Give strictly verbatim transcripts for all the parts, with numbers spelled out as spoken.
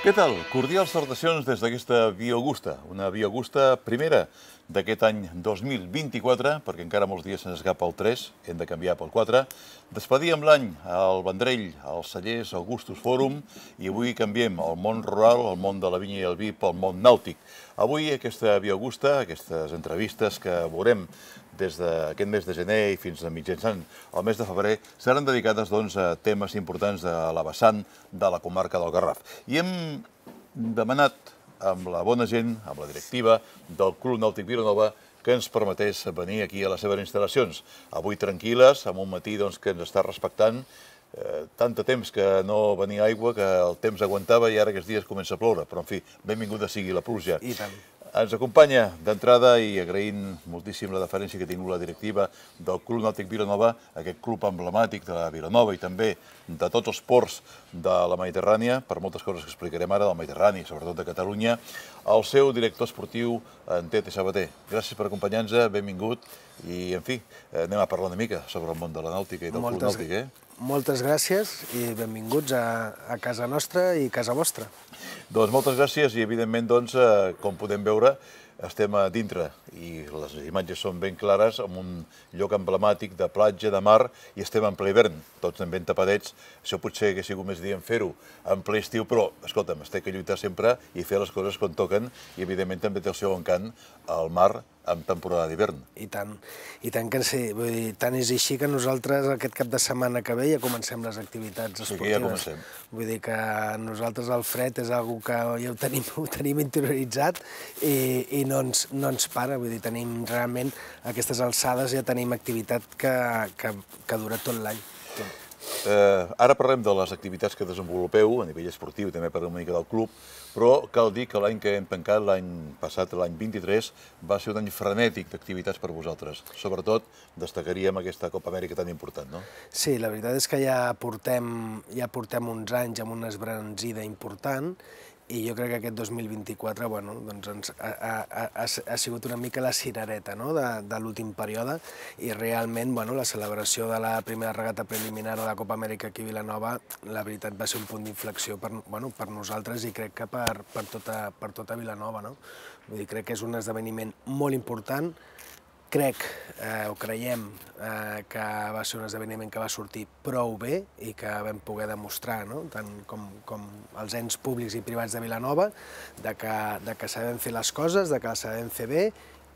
Què tal? Cordials salutacions des d'aquesta Via Augusta, una Via Augusta primera d'aquest any dos mil vint-i-quatre, perquè encara molts dies se'ns escapa el tres, hem de canviar pel quatre. Despedíem l'any al Vendrell, als cellers Augustus Fòrum, i avui canviem el món rural, el món de la vinya i el vi, pel món nàutic. Avui aquesta Via Augusta, aquestes entrevistes que veurem des d'aquest mes de gener i fins a mitjançant el mes de febrer, seran dedicades doncs, a temes importants de la vessant de la comarca del Garraf. I hem demanat amb la bona gent, amb la directiva del Club Nàutic Vilanova, que ens permetés venir aquí a les seves instal·lacions. Avui tranquil·les, amb un matí doncs, que ens està respectant, eh, tant de temps que no venia aigua, que el temps aguantava i ara aquests dies comença a ploure. Però, en fi, benvinguda sigui la pluja. I tant. Ens acompanya d'entrada, i agraint moltíssim la deferència que ha tingut la directiva del Club Nàutic Vilanova, aquest club emblemàtic de la Vilanova i també de tots els ports de la Mediterrània, per moltes coses que explicarem ara del Mediterrani, sobretot de Catalunya, el seu director esportiu, en Tete Sabater. Gràcies per acompanyar-nos, benvingut, i, en fi, anem a parlar una mica sobre el món de la nàutica i del Club Nàutic, eh? Moltes gràcies i benvinguts a, a casa nostra i casa vostra. Doncs moltes gràcies i, evidentment, doncs, eh, com podem veure, estem a dintre i les imatges són ben clares, en un lloc emblemàtic de platja, de mar, i estem en ple hivern, tots ben tapadets. Això potser hagués sigut més dient fer-ho en ple estiu, però, escolta'm, es té que lluitar sempre i fer les coses quan toquen, i, evidentment, també té el seu encant al mar en temporada d'hivern. I tant, i tant que sí. Vull dir, tant és així que nosaltres aquest cap de setmana que ve ja comencem les activitats esportives. Sí, que ja comencem. Vull dir que nosaltres el fred és una cosa que ja ho tenim, ho tenim interioritzat i, i no, ens, no ens para. Vull dir, tenim realment, a aquestes alçades ja tenim activitat que, que, que dura tot l'any. Eh, ara parlem de les activitats que desenvolupeu a nivell esportiu, també parlem una mica del club, però cal dir que l'any que hem tancat, l'any passat, l'any vint-i-tres, va ser un any frenètic d'activitats per vosaltres. Sobretot destacaríem aquesta Copa Amèrica tan important, no? Sí, la veritat és que ja portem, ja portem uns anys amb una esbrancida important, i jo crec que aquest dos mil vint-i-quatre bueno, doncs ens ha, ha, ha, ha sigut una mica la cirereta, no?, de, de l'últim període, i realment bueno, la celebració de la primera regata preliminar de la Copa Amèrica aquí a Vilanova, la veritat va ser un punt d'inflexió per, bueno, per nosaltres i crec que per, per, tota, per tota Vilanova. No? Vull dir, crec que és un esdeveniment molt important. Crec, eh, o creiem, eh, que va ser un esdeveniment que va sortir prou bé i que vam poder demostrar, no? Tant com, com els ens públics i privats de Vilanova, de que, de que sabem fer les coses, de que les sabem fer bé,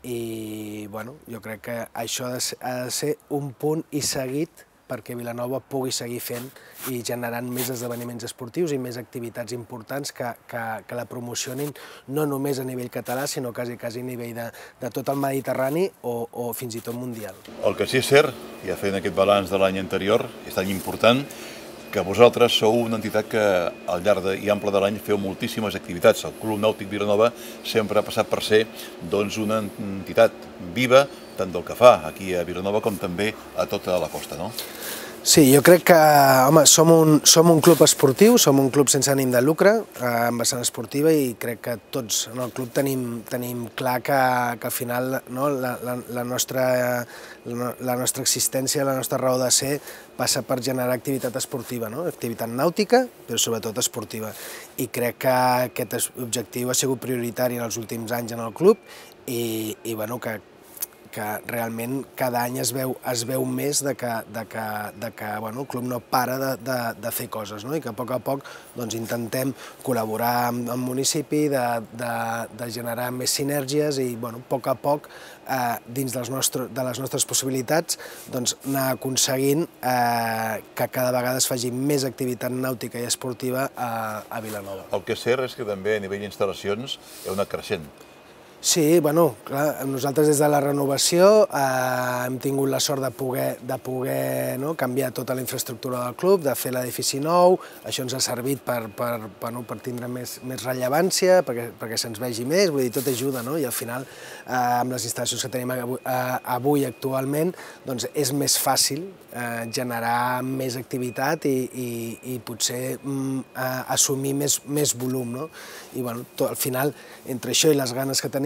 i bueno, jo crec que això ha de ser, ha de ser un punt i seguit perquè Vilanova pugui seguir fent i generant més esdeveniments esportius i més activitats importants que, que, que la promocionin no només a nivell català, sinó quasi, quasi a nivell de, de tot el Mediterrani o, o fins i tot mundial. El que sí és cert, ja fent aquest balanç de l'any anterior, és tan important, que vosaltres sou una entitat que al llarg i ample de l'any feu moltíssimes activitats. El Club Nàutic Vilanova sempre ha passat per ser doncs, una entitat viva, tant del que fa aquí a Vilanova com també a tota la costa, no? Sí, jo crec que, home, som un, som un club esportiu, som un club sense ànim de lucre, eh, amb vessant esportiva, i crec que tots en el club tenim, tenim clar que, que al final no, la, la, la, nostra, la, la nostra existència, la nostra raó de ser, passa per generar activitat esportiva, no? Activitat nàutica, però sobretot esportiva. I crec que aquest objectiu ha sigut prioritari en els últims anys en el club i, i bueno, que que realment cada any es veu, es veu més de que, de que, de que bueno, el club no para de, de, de fer coses, no? I que a poc a poc doncs, intentem col·laborar amb el municipi, de, de, de generar més sinergies i bueno, a poc a poc, eh, dins dels nostres, de les nostres possibilitats, doncs, anar aconseguint eh, que cada vegada es faci més activitat nàutica i esportiva a, a Vilanova. El que és cert és que també a nivell d'instal·lacions heu anat creixent. Sí, bueno, clar, nosaltres des de la renovació eh, hem tingut la sort de poder, de poder no, canviar tota la infraestructura del club, de fer l'edifici nou. Això ens ha servit per, per, bueno, per tindre més, més rellevància, perquè, perquè se'ns vegi més, vull dir, tot ajuda, no? I al final, eh, amb les instal·lacions que tenim avui, eh, avui actualment, doncs és més fàcil eh, generar més activitat i, i, i potser mm, eh, assumir més, més volum, no? I bueno, tot, al final, entre això i les ganes que tenim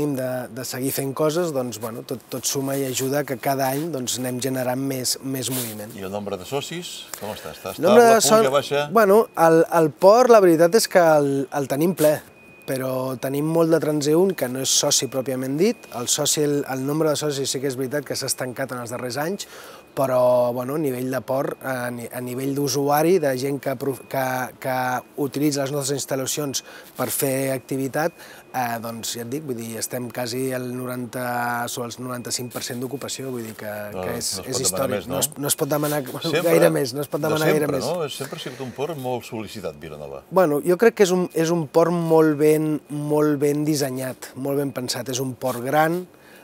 tenim de, de seguir fent coses, doncs, bueno, tot, tot suma i ajuda que cada any doncs, anem generant més, més moviment. I el nombre de socis, com està? Està estable, puja, so... baixa? Bueno, el, el port, la veritat és que el, el tenim ple, però tenim molt de transeünt que no és soci pròpiament dit. El, soci, el, el nombre de socis sí que és veritat que s'ha estancat en els darrers anys, però bueno, a nivell de port, a, a nivell d'usuari, de gent que, que, que utilitza les nostres instal·lacions per fer activitat, eh, doncs ja et dic, vull dir, estem quasi al noranta, sobre el noranta-cinc per cent d'ocupació, vull dir que, no, que és, no és històric. Més, no? No, es, no es pot demanar sempre, gaire més, no es pot demanar sempre, gaire més. No? Sempre ha sigut un port molt sol·licitat, Vilanova. Bueno, jo crec que és un, és un port molt ben, molt ben dissenyat, molt ben pensat. És un port gran,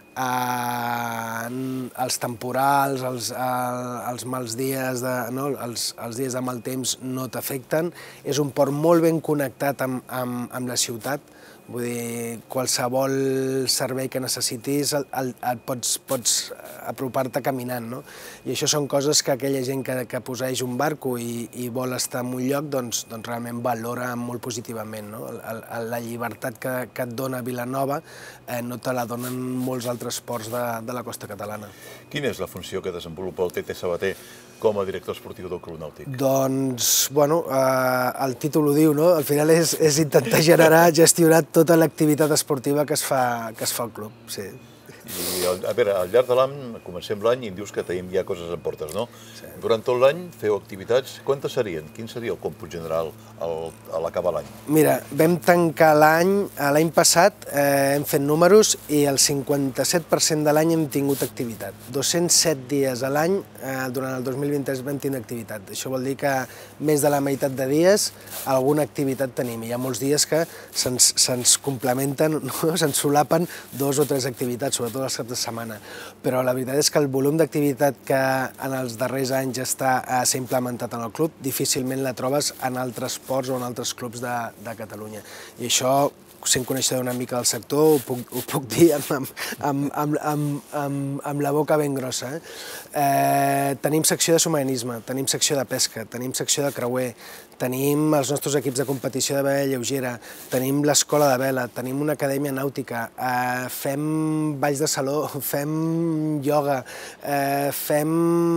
Eh, els temporals, els, eh, els mals dies, de, no? els, els dies de mal temps no t'afecten. És un port molt ben connectat amb, amb, amb la ciutat. Vull dir, qualsevol servei que necessitis el, el, el pots, pots apropar-te caminant, no? I això són coses que aquella gent que, que posseeix un barco i, i vol estar en un lloc, doncs, doncs realment valora molt positivament, no? El, el, la llibertat que, que et dona Vilanova eh, no te la donen molts altres ports de, de la costa catalana. Quina és la funció que desenvolupa el Tete Sabater com a director esportiu del Club Nàutic? Doncs, bueno, eh, el títol ho diu, no? Al final és, és intentar generar, gestionar tota l'activitat esportiva que es fa, que es fa al club, sí. I, a veure, al llarg de l'any, comencem l'any i em dius que tenim ja coses en portes, no? Sí. Durant tot l'any feu activitats, quantes serien? Quin seria el còmput general al, a l'acabar l'any? Mira, vam tancar l'any, l'any passat eh, hem fet números i el cinquanta-set per cent de l'any hem tingut activitat. dos-cents set dies a l'any, eh, durant el dos mil vint-tres vam tenir activitat. Això vol dir que més de la meitat de dies alguna activitat tenim. Hi ha molts dies que se'ns se'ns complementen, no? Se'ns solapen dos o tres activitats, sobretot els caps de setmana. Però la veritat és que el volum d'activitat que en els darrers anys està s'ha implementat en el club difícilment la trobes en altres ports o en altres clubs de, de Catalunya. I això, sent coneixedor una mica del sector, ho puc, ho puc dir amb, amb, amb, amb, amb, amb la boca ben grossa. Eh? Eh, tenim secció de submarinisme, tenim secció de pesca, tenim secció de creuer, tenim els nostres equips de competició de vela lleugera, tenim l'escola de vela, tenim una acadèmia nàutica, eh, fem balls de saló, fem ioga, eh, fem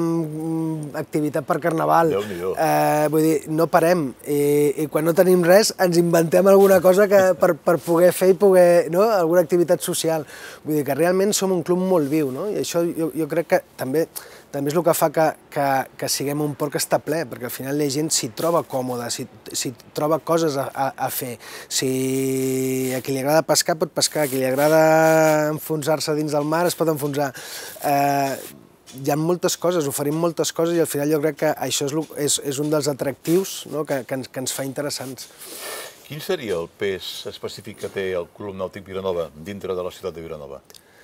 activitat per carnaval. Eh, vull dir, no parem. I, i quan no tenim res ens inventem alguna cosa que, per, per poder fer i poder, no? Alguna activitat social. Vull dir que realment som un club molt viu, no? I això jo, jo crec que també també és el que fa que, que, que siguem un port que està ple, perquè al final la gent s'hi troba còmoda, s'hi troba coses a, a, a fer. Si a qui li agrada pescar pot pescar, a qui li agrada enfonsar-se dins del mar es pot enfonsar. Eh, hi ha moltes coses, oferim moltes coses i al final jo crec que això és, és, és un dels atractius, no? que, que, ens, que ens fa interessants. Quin seria el pes específic que té el Club Nàutic Vilanova dintre de la ciutat de Vilanova?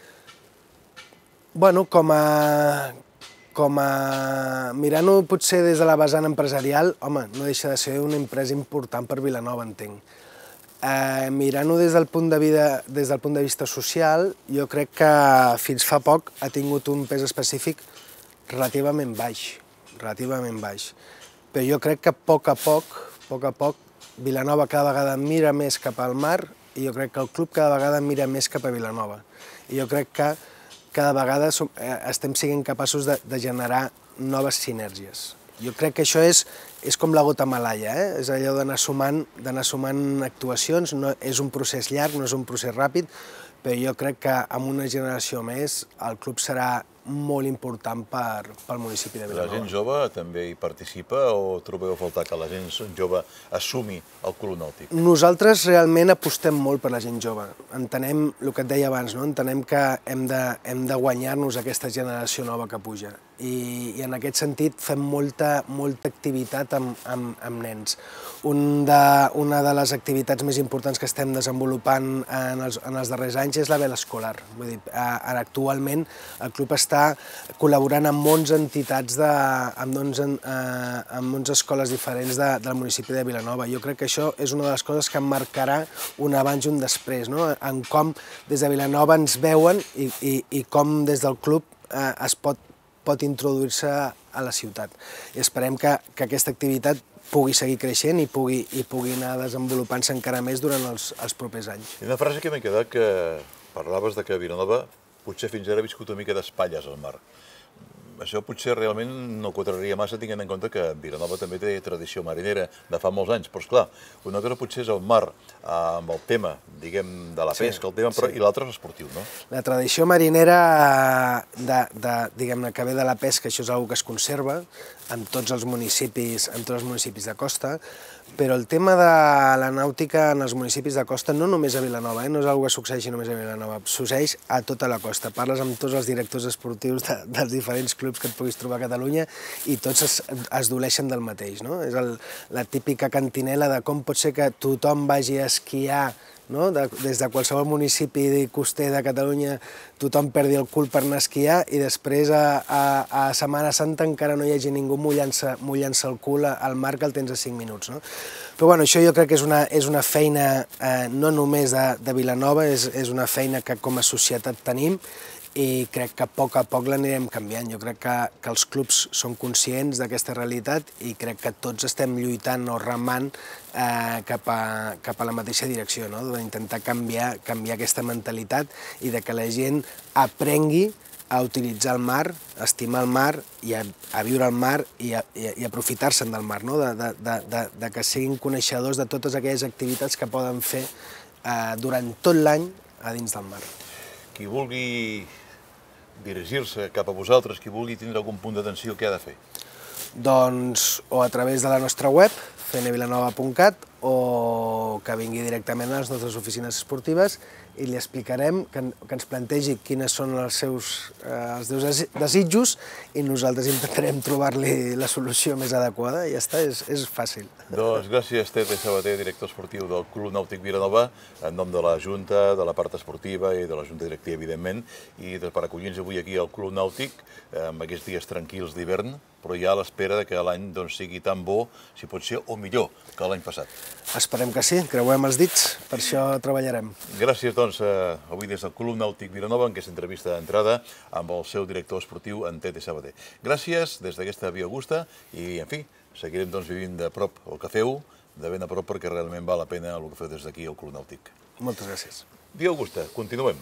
Bueno, com a... Com a... Mirant-ho potser des de la vessant empresarial, home, no deixa de ser una empresa important per Vilanova, entenc. Eh, Mirant-ho des del punt de vida, des del punt de vista social, jo crec que fins fa poc ha tingut un pes específic relativament baix, relativament baix. Però jo crec que a poc a poc, a poc a poc, Vilanova cada vegada mira més cap al mar i jo crec que el club cada vegada mira més cap a Vilanova. I jo crec que cada vegada som, eh, estem sent capaços de, de generar noves sinergies. Jo crec que això és, és com la gota malaia, eh? És allò d'anar sumant, d'anar sumant actuacions, no, és un procés llarg, no és un procés ràpid, però jo crec que amb una generació més el club serà molt important per, pel municipi de Vilanova. La gent jove també hi participa o trobeu a faltar que la gent jove assumi el Club Nàutic? Nosaltres realment apostem molt per la gent jove. Entenem el que et deia abans, no? Entenem que hem de, hem de guanyar-nos aquesta generació nova que puja. I, i en aquest sentit fem molta, molta activitat amb, amb, amb nens. Un de, una de les activitats més importants que estem desenvolupant en els, en els darrers anys és la vela escolar. Vull dir, ara actualment el club està col·laborant amb onze entitats, de, amb, onze, eh, amb onze escoles diferents de, del municipi de Vilanova. Jo crec que això és una de les coses que marcarà un abans i un després, no? En com des de Vilanova ens veuen i, i, i com des del club eh, es pot pot introduir-se a la ciutat. I esperem que, que aquesta activitat pugui seguir creixent i pugui, i pugui anar desenvolupant-se encara més durant els, els propers anys. I una frase que m'he quedat, que parlaves de que Vilanova potser fins ara ha viscut una mica d'espatlles al mar. Això potser realment no quadraria massa, tenint en compte que Vilanova també té tradició marinera de fa molts anys, però esclar, una cosa potser és el mar amb el tema, diguem, de la pesca, el tema, però, i l'altre és esportiu, no? La tradició marinera, de, de, diguem-ne, que ve de la pesca, això és una cosa que es conserva en tots els municipis, en tots els municipis de costa, però el tema de la nàutica en els municipis de costa, no només a Vilanova, eh? No és una cosa que succeeixi només a Vilanova, succeeix a tota la costa. Parles amb tots els directors esportius de, dels diferents clubs que et puguis trobar a Catalunya i tots es, es doleixen del mateix, no? És el, la típica cantinela de com pot ser que tothom vagi a esquiar, no? De, des de qualsevol municipi coster de Catalunya tothom perdi el cul per anar a esquiar i després a, a, a Setmana Santa encara no hi hagi ningú mullant-se mullant-se el cul al mar, que el tens a cinc minuts, no? Però bueno, això jo crec que és una, és una feina eh, no només de, de Vilanova, és, és una feina que com a societat tenim i crec que a poc a poc l'anirem canviant. Jo crec que, que els clubs són conscients d'aquesta realitat i crec que tots estem lluitant o remant eh, cap, a, cap a la mateixa direcció, no? D'intentar canviar, canviar aquesta mentalitat i de que la gent aprengui a utilitzar el mar, a estimar el mar i a, a viure al mar i, a, i, i aprofitar-se'n del mar, no? de, de, de, de, de que siguin coneixedors de totes aquelles activitats que poden fer eh, durant tot l'any a dins del mar. Qui vulgui dirigir-se cap a vosaltres, qui vulgui tindre algun punt d'atenció, què ha de fer? Doncs o a través de la nostra web, fenevilanova punt cat, o que vingui directament a les nostres oficines esportives i li explicarem, que, que ens plantegi quines són els seus, eh, els seus desitjos i nosaltres intentarem trobar-li la solució més adequada i ja està, és, és fàcil. Doncs gràcies, Tete Sabater, director esportiu del Club Nàutic Vilanova, en nom de la Junta, de la part esportiva i de la Junta Directiva, evidentment, i per acollir-nos avui aquí al Club Nàutic, amb aquests dies tranquils d'hivern, però ja a l'espera que l'any doncs, sigui tan bo, si pot ser, o millor que l'any passat. Esperem que sí, creuem els dits, per això treballarem. Gràcies, doncs, avui des del Club Nàutic Vilanova, en aquesta entrevista d'entrada amb el seu director esportiu, en Tete Sabater. Gràcies des d'aquesta Via Augusta i, en fi, seguirem doncs, vivint de prop el que feu, de ben a prop, perquè realment val la pena el que feu des d'aquí al Club Nàutic. Moltes gràcies. Via Augusta, continuem.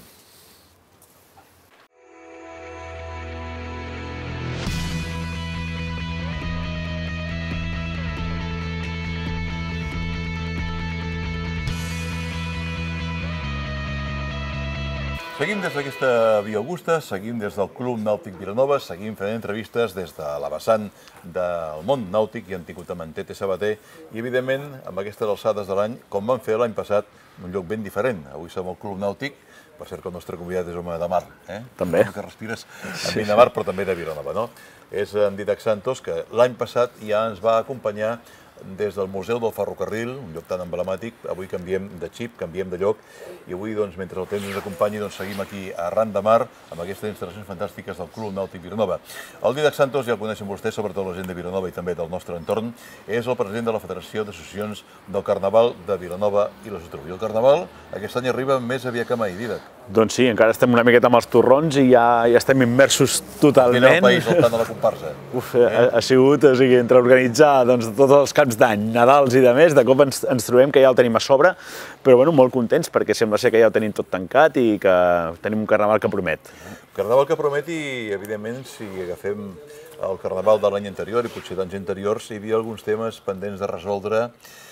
Seguim des d'aquesta Via Augusta, seguim des del Club Nàutic Vilanova, seguim fent entrevistes des de la vessant del món nàutic i hem tingut amb en Tete Sabater i, evidentment, amb aquestes alçades de l'any, com vam fer l'any passat, un lloc ben diferent. Avui som al Club Nàutic, per cert que el nostre convidat és home de mar, eh? També. Que respires ambient de mar, però també de Vilanova, no? És en Didac Santos, que l'any passat ja ens va acompanyar des del Museu del Ferrocarril, un lloc tan emblemàtic. Avui canviem de xip, canviem de lloc, i avui, doncs, mentre el temps ens acompanyi, doncs, seguim aquí a Ran de Mar, amb aquestes instal·lacions fantàstiques del Club Nàutic Vilanova. El Didac Santos, ja el coneixen vostès, sobretot la gent de Vilanova i també del nostre entorn, és el president de la Federació d'Associacions del Carnaval de Vilanova i la Geltrú. I el Carnaval aquest any arriba més aviat que mai, Didac. Doncs sí, encara estem una miqueta amb els torrons i ja, ja estem immersos totalment. Quin és el país al tant de la comparsa? Uf, eh? ha, ha sigut, o sigui, entre organitzar doncs, tots els caps d'any, Nadals i de més, de cop ens, ens trobem que ja el tenim a sobre, però bueno, molt contents perquè sembla ser que ja ho tenim tot tancat i que tenim un carnaval que promet. Carnaval que promet i, evidentment, si agafem el carnaval de l'any anterior i potser d'anys anteriors, hi havia alguns temes pendents de resoldre.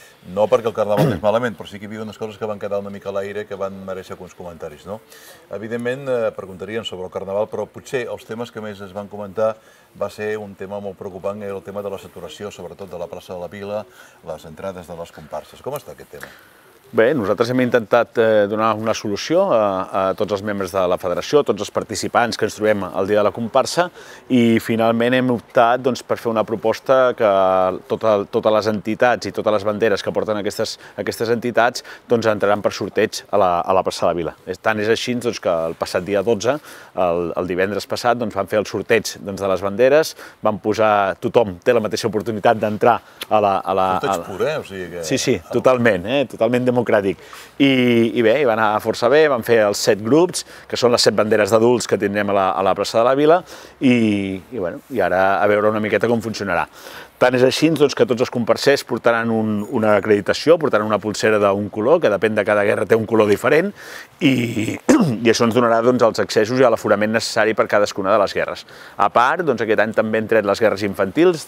No perquè el carnaval anés malament, però sí que hi havia unes coses que van quedar una mica a l'aire que van mereixer alguns comentaris, no? Evidentment, eh, preguntarien sobre el carnaval, però potser els temes que més es van comentar va ser un tema molt preocupant, era el tema de la saturació, sobretot de la plaça de la Vila, les entrades de les comparses. Com està aquest tema? Bé, nosaltres hem intentat eh, donar una solució a, a tots els membres de la federació, a tots els participants que ens trobem el dia de la comparsa i finalment hem optat doncs, per fer una proposta que tota, totes les entitats i totes les banderes que porten aquestes, aquestes entitats doncs, entraran per sorteig a la, a la plaça de la Vila. Tant és així doncs, que el passat dia dotze, el, el divendres passat, doncs, van fer el sorteig doncs, de les banderes, van posar, tothom té la mateixa oportunitat d'entrar a la... A la sorteig pur, eh? O sigui que... Sí, sí, totalment, eh? Totalment democràtic. democràtic. I bé, va anar força bé, vam fer els set grups, que són les set banderes d'adults que tindrem a la plaça de la Vila, i ara a veure una miqueta com funcionarà. Tant és així que tots els comparsers portaran una acreditació, portaran una pulsera d'un color, que depèn de cada guerra té un color diferent, i això ens donarà els accessos i l'aforament necessari per cadascuna de les guerres. A part, aquest any també hem tret les guerres infantils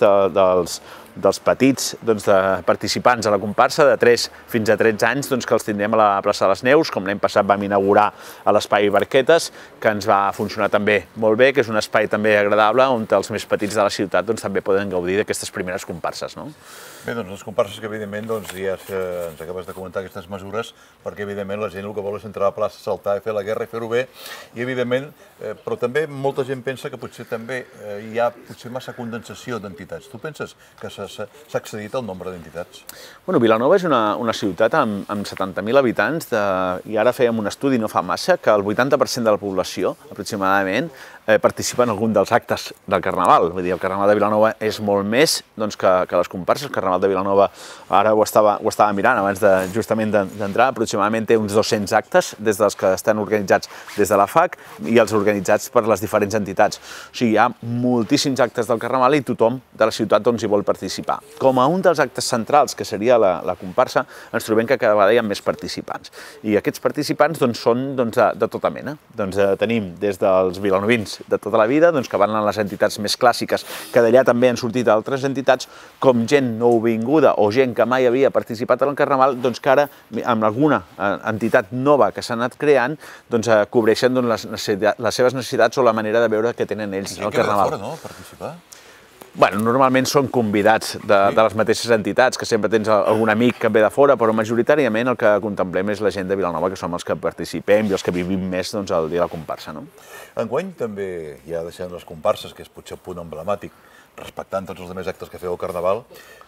dels petits participants a la comparsa, de tres fins a tretze anys, que els tindrem a la plaça de les Neus, com l'any passat vam inaugurar a l'espai Barquetes, que ens va funcionar també molt bé, que és un espai també agradable, on els més petits de la ciutat també poden gaudir d'aquestes primeres comparses. Bé, doncs les comparses que evidentment ja ens acabes de comentar aquestes mesures, perquè evidentment la gent el que vol és entrar a la plaça, saltar i fer la guerra i fer-ho bé, i evidentment, però també molta gent pensa que potser també hi ha potser massa condensació d'entitats. Tu penses que s'ha accedit al nombre d'entitats? Bueno, Vilanova és una ciutat amb setanta mil habitants i ara fèiem un estudi no fa massa que el vuitanta per cent de la població, aproximadament, participa en algun dels actes del Carnaval. Vull dir, el Carnaval de Vilanova és molt més que les comparses. El Carnaval de Vilanova, ara ho estava mirant abans justament d'entrar, aproximadament té uns dos-cents actes, des dels que estan organitzats des de la F A C i els organitzats per les diferents entitats. O sigui, hi ha moltíssims actes del Carnaval i tothom de la ciutat hi vol participar. Com a un dels actes centrals, que seria la comparsa, ens trobem que cada vegada hi ha més participants. I aquests participants són de tota mena. Tenim des dels vilanovins de tota la vida, que van a les entitats més clàssiques, que d'allà també han sortit altres entitats, com gent nouvinguda o gent que mai havia participat en el Carnaval, que ara, amb alguna entitat nova que s'ha anat creant, cobreixen les seves necessitats o la manera de veure que tenen ells al Carnaval. Gent que ve de fora, no?, a participar? Bueno, normalment són convidats de les mateixes entitats, que sempre tens algun amic que ve de fora, però majoritàriament el que contemplem és la gent de Vilanova, que som els que participem i els que vivim més el dia de la comparsa. Enguany també, ja deixant les comparses, que és potser el punt emblemàtic, respectant tots els altres actes que feu al Carnaval,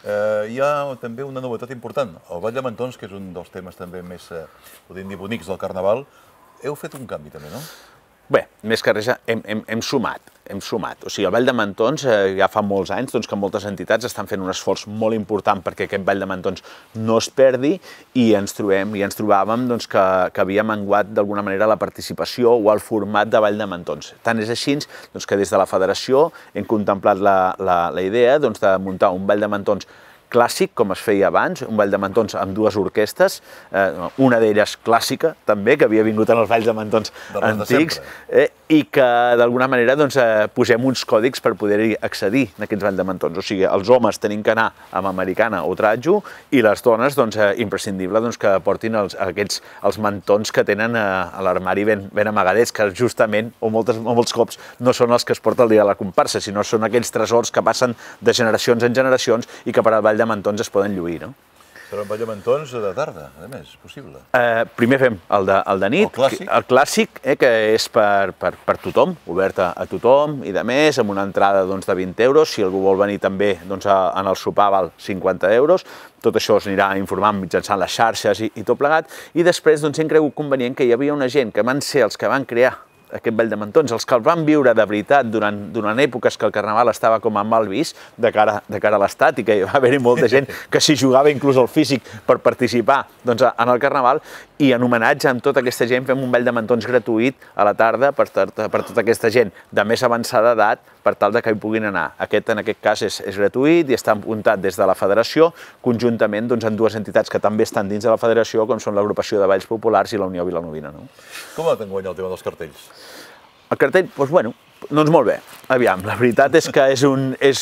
hi ha també una novetat important. El Ball de Mantons, que és un dels temes també més, podríem dir, bonics del Carnaval, heu fet un canvi també, no? Bé, més que res hem sumat, hem sumat. O sigui, el Ball de Mantons ja fa molts anys que moltes entitats estan fent un esforç molt important perquè aquest Ball de Mantons no es perdi i ens trobem i ens trobàvem que havia menguat d'alguna manera la participació o el format de Ball de Mantons. Tant és així que des de la federació hem contemplat la idea de muntar un Ball de Mantons clàssic, com es feia abans, un ball de mantons amb dues orquestes, una d'elles clàssica, també, que havia vingut en els balls de mantons antics, i que d'alguna manera posem uns còdics per poder-hi accedir en aquests balls de mantons. O sigui, els homes tenim que anar amb americana o tratjo i les dones, imprescindible que portin els mantons que tenen a l'armari ben amagadets, que justament, o molts cops, no són els que es porta el dia de la comparsa, sinó són aquells tresors que passen de generacions en generacions i que per al ball de mantons es poden lluir, no? Però un ball de mantons de tarda, a més, és possible. Primer fem el de nit, el clàssic, que és per tothom, obert a tothom i de més, amb una entrada de vint euros, si algú vol venir també en el sopar val cinquanta euros, tot això es anirà informant mitjançant les xarxes i tot plegat, i després hem cregut convenient que hi havia una gent que van ser els que van crear aquest ball de mantons, els que el van viure de veritat durant èpoques que el Carnaval estava com a mal vist de cara a l'Estat i que hi va haver-hi molta gent que s'hi jugava inclús el físic per participar en el Carnaval, i en homenatge amb tota aquesta gent fem un ball de mantons gratuït a la tarda per tota aquesta gent de més avançada edat per tal que hi puguin anar. Aquest, en aquest cas, és gratuït i està apuntat des de la federació, conjuntament amb dues entitats que també estan dins de la federació, com són l'Agrupació de Balls Populars i la Unió Vilanovina. Com ha anat enguany el tema dels cartells? El cartell, doncs bueno, doncs molt bé. Aviam, la veritat és que és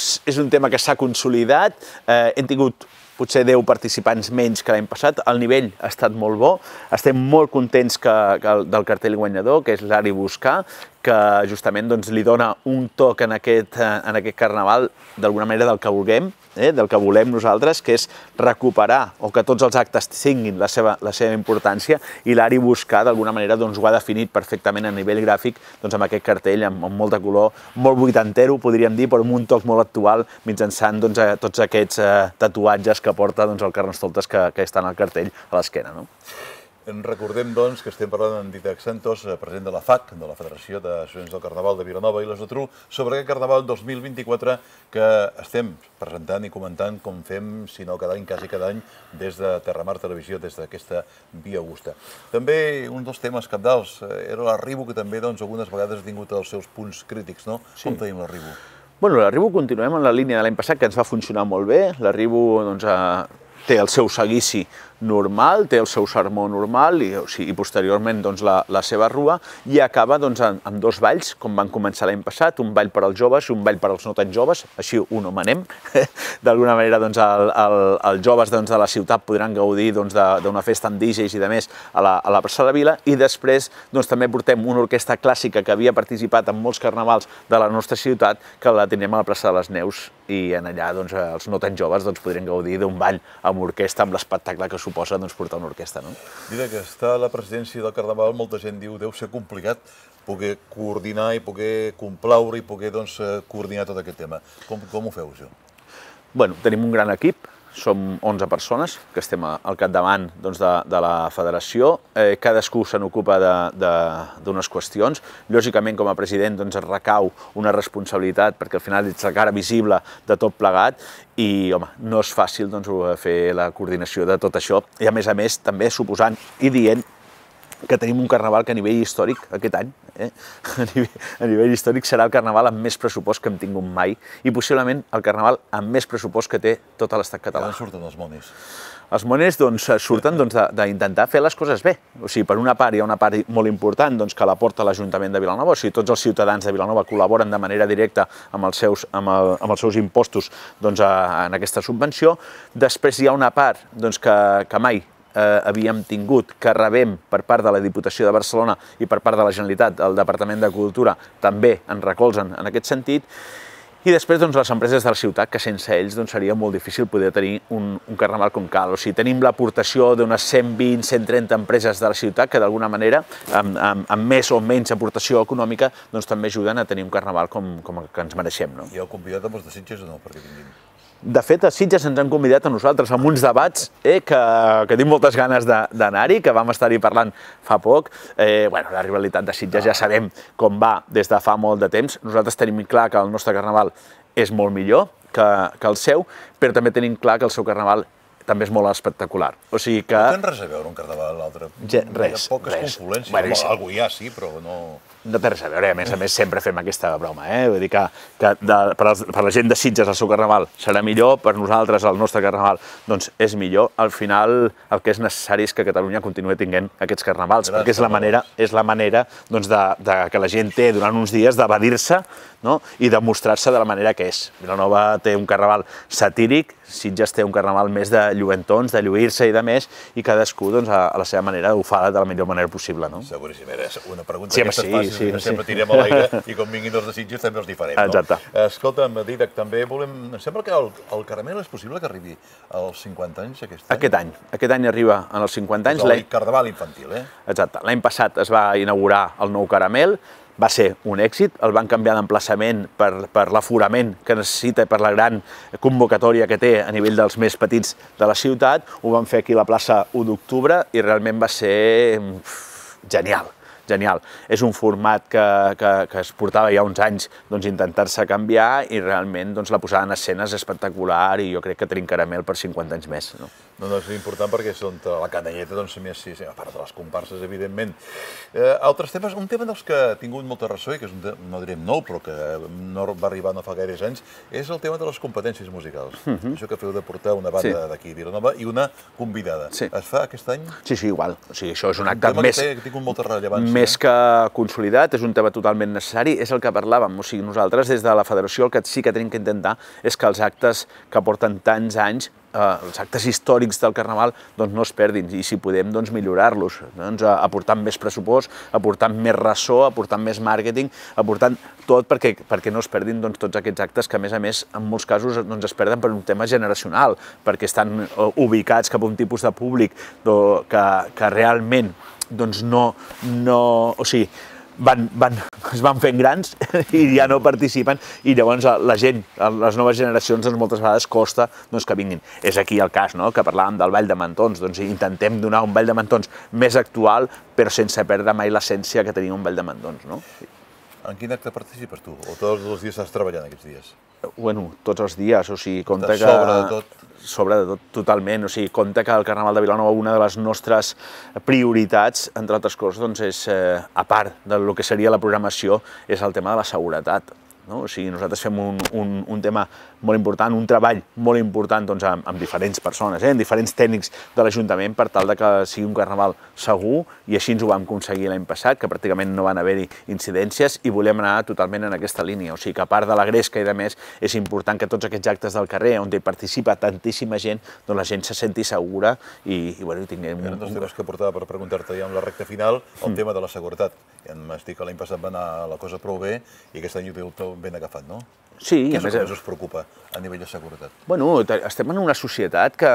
un tema que s'ha consolidat. Hem tingut potser deu participants menys que l'any passat. El nivell ha estat molt bo. Estem molt contents del cartell guanyador, que és l'Ari Buscar, que justament li dona un toc en aquest Carnaval d'alguna manera del que vulguem, del que volem nosaltres, que és recuperar o que tots els actes tinguin la seva importància, i l'Ari Buscar d'alguna manera ho ha definit perfectament a nivell gràfic amb aquest cartell amb molt de color, molt vuitantero, podríem dir, però amb un toc molt actual mitjançant tots aquests tatuatges que porta el Carnestoltes que estan al cartell a l'esquena. Recordem, doncs, que estem parlant amb Dídac Santos, president de la F A C, de la Federació d'Associacions del Carnaval de Vilanova i la Geltrú, sobre aquest Carnaval dos mil vint-i-quatre que estem presentant i comentant com fem, si no cada any, quasi cada any, des de Terramar Televisió, des d'aquesta Via Augusta. També un dels temes cabdals era l'Arribo, que també doncs, algunes vegades ha tingut els seus punts crítics, no? Sí. Com tenim l'Arribo? Bueno, l'Arribo continuem en la línia de l'any passat, que ens va funcionar molt bé. L'Arribo doncs, té el seu seguici normal, té el seu sermó normal i, o sigui, i posteriorment doncs, la, la seva rua, i acaba doncs, amb, amb dos balls, com van començar l'any passat, un ball per als joves i un ball per als no tan joves, així ho nomenem. D'alguna manera doncs, el, el, els joves doncs, de la ciutat podran gaudir doncs, d'una festa amb D Js i de més a la, a la plaça de la Vila, i després doncs, també portem una orquestra clàssica que havia participat en molts carnavals de la nostra ciutat, que la tenim a la plaça de les Neus, i en allà doncs, els no tan joves doncs, podrien gaudir d'un ball amb orquestra, amb l'espectacle que suposa doncs, portar una orquestra. No? Mira que està a la presidència del Carnaval, molta gent diu deu ser complicat poder coordinar i poder complaure i poder doncs, coordinar tot aquest tema. Com, com ho feu, això? Bueno, tenim un gran equip, som onze persones que estem al capdavant doncs, de, de la federació, eh, cadascú se n'ocupa d'unes qüestions. Lògicament, com a president, doncs, recau una responsabilitat perquè al final ets la cara visible de tot plegat i, home, no és fàcil doncs, fer la coordinació de tot això i, a més a més, també suposant i dient que tenim un carnaval que a nivell històric aquest any, eh? a, nivell, a nivell històric serà el carnaval amb més pressupost que hem tingut mai i possiblement el carnaval amb més pressupost que té tot l'estat català. D'on surten els monis? Els monis doncs, surten doncs, d'intentar fer les coses bé. O sigui, per una part hi ha una part molt important doncs, que l'aporta l'Ajuntament de Vilanova, o sigui, tots els ciutadans de Vilanova col·laboren de manera directa amb els seus, amb el, amb els seus impostos doncs, a, en aquesta subvenció. Després hi ha una part doncs, que, que mai Eh, havíem tingut, que rebem per part de la Diputació de Barcelona i per part de la Generalitat, el Departament de Cultura, també ens recolzen en aquest sentit. I després doncs, les empreses de la ciutat, que sense ells doncs, seria molt difícil poder tenir un, un carnaval com cal. O sigui, tenim l'aportació d'unes cent vint a cent trenta empreses de la ciutat que d'alguna manera, amb, amb, amb més o menys aportació econòmica, doncs, també ajuden a tenir un carnaval com, com el que ens mereixem. No? I heu convidat amb els de Sitges o no? Perquè vinguin. De fet, a Sitges ens han convidat a nosaltres amb uns debats eh, que, que tinc moltes ganes d'anar-hi, que vam estar-hi parlant fa poc. Eh, bueno, la rivalitat de Sitges ja sabem com va des de fa molt de temps. Nosaltres tenim clar que el nostre carnaval és molt millor que, que el seu, però també tenim clar que el seu carnaval també és molt espectacular. O sigui que... No tenen res a veure un carnaval a l'altre? Ja, res, hi ha poques res. confluències. Bueno, sí. Algú hi ha, sí, però no... No té res a veure, a més a més sempre fem aquesta broma, eh? Vull dir que, que de, per, als, per la gent de Sitges el seu carnaval serà millor, per nosaltres el nostre carnaval doncs és millor. Al final el que és necessari és que Catalunya continuï tinguent aquests carnavals, Gràcies, perquè és la manera, és la manera doncs, de, de, que la gent té durant uns dies d'evadir-se, no? I de mostrar-se de la manera que és. Vilanova té un carnaval satíric, Sitges té un carnaval més de lluentons, de lluir-se i de més, i cadascú doncs, a, a la seva manera ho fa de la millor manera possible. No? Seguríssim, era una pregunta sí, d'aquestes sí, fàcils sí, que sí. sempre tirem a l'aire i com vinguin els de Sitges també els hi farem. Exacte. No? Escolta'm, Dídac, també volem... Em sembla que el, el caramel és possible que arribi als cinquanta anys aquest any? Aquest any. Aquest any arriba en els cinquanta anys. El carnaval infantil, eh? Exacte. L'any passat es va inaugurar el nou caramel, va ser un èxit, el van canviar d'emplaçament per, per l'aforament que necessita i per la gran convocatòria que té a nivell dels més petits de la ciutat, ho van fer aquí a la plaça u d'octubre i realment va ser genial. Genial. És un format que, que, que es portava ja uns anys doncs, intentar-se canviar i realment doncs, la posada en escena és espectacular i jo crec que tenim caramel per cinquanta anys més. No, no, no és important perquè són la canelleta, doncs, més, sí, a part de les comparses, evidentment. Eh, altres temes, un tema dels que ha tingut molta ressò i que és un, no direm nou, però que no va arribar no fa gaires anys, és el tema de les competències musicals. Uh-huh. Això que feu de portar una banda sí. d'aquí, Vilanova, i una convidada. Sí. Es fa aquest any? Sí, sí, igual. O sigui, això és un acte un més... Que té, que tingut molta rellevància. Més que consolidat, és un tema totalment necessari, és el que parlàvem. O sigui, nosaltres des de la federació el que sí que tenim que intentar és que els actes que porten tants anys, eh, els actes històrics del carnaval, doncs no es perdin i si podem doncs millorar-los, doncs, aportant més pressupost, aportant més ressò, aportant més màrqueting, aportant tot perquè, perquè no es perdin doncs, tots aquests actes que a més a més en molts casos doncs, es perden per un tema generacional, perquè estan ubicats cap a un tipus de públic que, que realment doncs no, no, o sigui, es van fent grans i ja no participen, i llavors la gent, les noves generacions, moltes vegades costa que vinguin. És aquí el cas, que parlàvem del Ball de Mentons, doncs intentem donar un Ball de Mentons més actual, però sense perdre mai l'essència que tenia un Ball de Mentons. En quin acte participes tu? O tots els dies estàs treballant aquests dies? Bueno, tots els dies, o sigui, compte que... Sobre de tot? Sobre de tot, totalment. O sigui, compte que el Carnaval de Vilanova, una de les nostres prioritats, entre altres coses, doncs és, a part del que seria la programació, és el tema de la seguretat. O sigui, nosaltres fem un tema molt important, un treball molt important amb diferents persones, amb diferents tècnics de l'Ajuntament per tal que sigui un carnaval segur, i així ens ho vam aconseguir l'any passat, que pràcticament no van haver-hi incidències, i volem anar totalment en aquesta línia. O sigui que a part de la gresca i de més, és important que tots aquests actes del carrer, on hi participa tantíssima gent, doncs la gent se senti segura i tinguem... Era un dels temes que portava per preguntar-te ja en la recta final, el tema de la seguretat. M'estic que l'any passat va anar la cosa prou bé i aquest any ho teniu ben agafat, no? Sí, Què és el que més us preocupa a nivell de seguretat? Bueno, estem en una societat que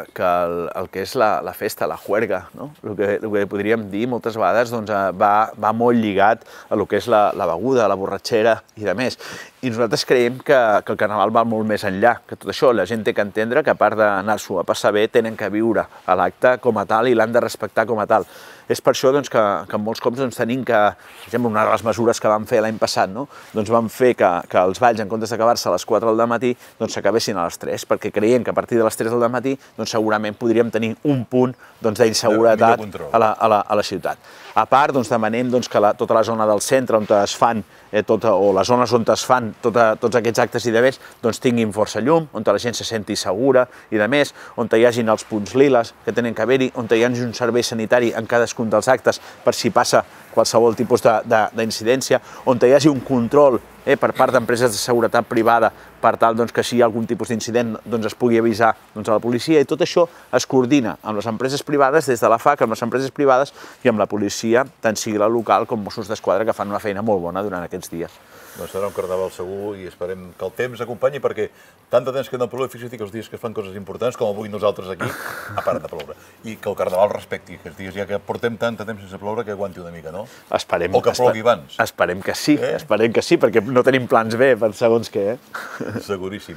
el que és la festa, la juerga, el que podríem dir moltes vegades va molt lligat a el que és la beguda, la borratxera i de més. I nosaltres creiem que el Carnaval va molt més enllà que tot això. La gent té que entendre que a part d'anar-s'ho a passar bé, tenen que viure a l'acte com a tal i l'han de respectar com a tal. És per això que en molts cops tenim que, per exemple, una de les mesures que vam fer l'any passat, doncs vam fer que els balls, en comptes d'acabar-se a les quatre del matí, s'acabessin a les tres, perquè creiem que a partir de les tres del matí segurament podríem tenir un punt d'inseguretat a la ciutat. A part, demanem que tota la zona del centre on es fan, o les zones on es fan tots aquests actes i de més, tinguin força llum, on la gent se senti segura i de més, on hi hagin els punts liles que tenen que haver-hi, on hi hagi un servei sanitari en cadascun dels actes per si passa qualsevol tipus d'incidència, on hi hagi un control per part d'empreses de seguretat privada per tal que si hi ha algun tipus d'incident es pugui avisar a la policia, i tot això es coordina amb les empreses privades, des de la F A C, amb les empreses privades i amb la policia, tant sigui la local com Mossos d'Esquadra, que fan una feina molt bona durant aquests dies. Doncs serà un carnaval segur i esperem que el temps acompanyi, perquè tant de temps que no plou, fixa't que els dies que es fan coses importants, com avui nosaltres aquí, ha parat de ploure. I que el carnaval respecti aquests dies, ja que portem tant de temps sense ploure, que aguanti una mica, no? Esperem. O que plogui abans. Esperem que sí, esperem que sí, perquè no tenim plans B per segons què, eh? Seguríssim.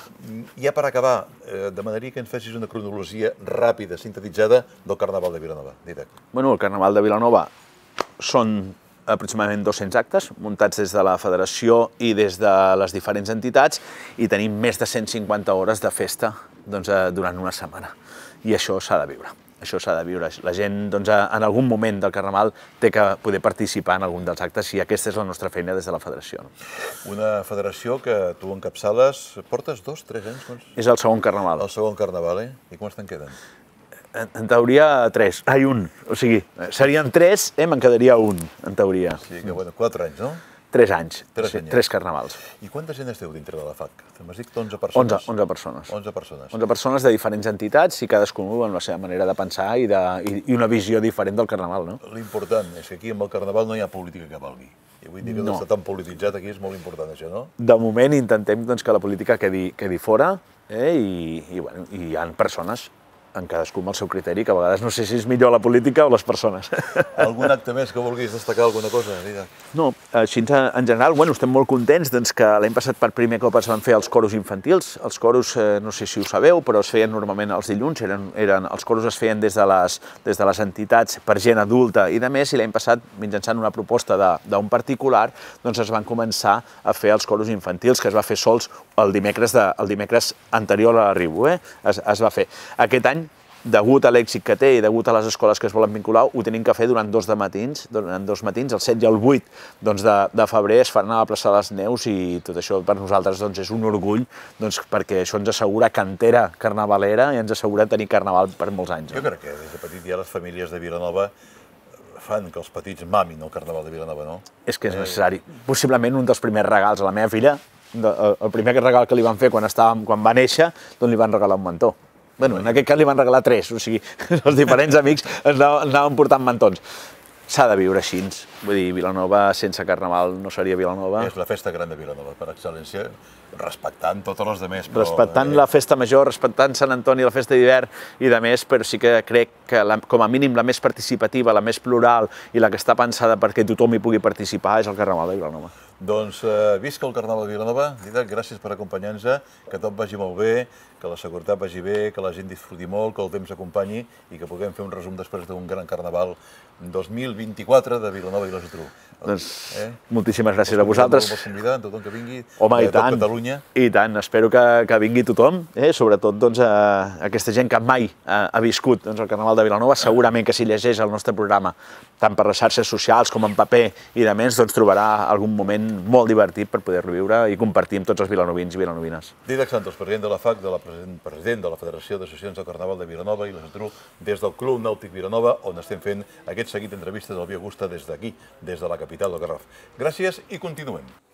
Ja per acabar, demanaria que ens fessis una cronologia ràpida, sintetitzada, del Carnaval de Vilanova. Didac. Bueno, el Carnaval de Vilanova són aproximadament dos-cents actes, muntats des de la federació i des de les diferents entitats, i tenim més de cent cinquanta hores de festa durant una setmana. I això s'ha de viure. Això s'ha de viure. La gent, en algun moment del Carnaval, té que poder participar en algun dels actes, i aquesta és la nostra feina des de la federació. Una federació que tu encapçales, portes dos, tres anys? És el segon Carnaval. El segon Carnaval, eh? I quants te'n queden? En teoria, tres. Ai, un. O sigui, serien tres, me'n quedaria un, en teoria. Sí, que bueno, quatre anys, no? Tres anys, tres carnavals. I quanta gent esteu dintre de la F A C? M'has dit onze persones? onze persones. onze persones. onze persones de diferents entitats, i cadascú amb la seva manera de pensar i una visió diferent del Carnaval, no? L'important és que aquí amb el Carnaval no hi ha política que valgui. I vull dir que està tan polititzat aquí, és molt important això, no? De moment intentem que la política quedi fora, i hi ha persones en cadascú amb el seu criteri, que a vegades no sé si és millor la política o les persones. Algun acte més que vulguis destacar, alguna cosa? No, així en general, bueno, estem molt contents que l'any passat per primer cop es van fer els coros infantils. Els coros, no sé si ho sabeu, però es feien normalment els dilluns, els coros es feien des de les entitats per gent adulta i de més, i l'any passat, mitjançant una proposta d'un particular, doncs es van començar a fer els coros infantils, que es va fer sols el dimecres anterior a l'arribo, es va fer. Aquest any, degut a l'èxit que té i degut a les escoles que es volen vincular, ho tenim que fer durant dos matins, dos matins, el set i el vuit de febrer es faran a la plaça de les Neus, i tot això per nosaltres és un orgull, perquè això ens assegura cantera carnavalera i ens assegura tenir carnaval per molts anys. Jo crec que des de petit ja les famílies de Vilanova fan que els petits mamin el Carnaval de Vilanova, no? És que és necessari. Possiblement un dels primers regals a la meva filla, el primer regal que li van fer quan va néixer, doncs li van regalar un mantó. Bé, en aquest cas li van regalar tres, o sigui, els diferents amics ens anaven portant mantons. s'ha de viure així. Vull dir, Vilanova sense Carnaval no seria Vilanova. És la festa gran de Vilanova, per excel·lència, respectant totes les demés. Però, respectant eh... la festa major, respectant Sant Antoni, la festa d'hivern i de més, però sí que crec que la, com a mínim la més participativa, la més plural i la que està pensada perquè tothom hi pugui participar és el Carnaval de Vilanova. Doncs eh, visca el Carnaval de Vilanova. Didac, gràcies per acompanyar-nos, que tot vagi molt bé, que la seguretat vagi bé, que la gent disfruti molt, que el temps acompanyi i que puguem fer un resum després d'un gran Carnaval dos mil vint-i-quatre de Vilanova i la Geltrú. Doncs eh? moltíssimes gràcies a vosaltres. Vols convidar tothom que vingui Home, de tot Catalunya? I tant, espero que, que vingui tothom, eh? sobretot doncs, a aquesta gent que mai ha, ha viscut doncs, el Carnaval de Vilanova, segurament que si llegeix el nostre programa, tant per les xarxes socials com en paper i de més, doncs trobarà algun moment molt divertit per poder-lo viure i compartir amb tots els vilanovins i vilanovines. Didac Santos, president de la F A C, de la president de la Federació d'Associacions del Carnaval de Vilanova i la Geltrú, des del Club Nàutic Vilanova, on estem fent aquest seguit d'entrevistes al Via Augusta des d'aquí, des de la capital del Garraf. Gràcies i continuem.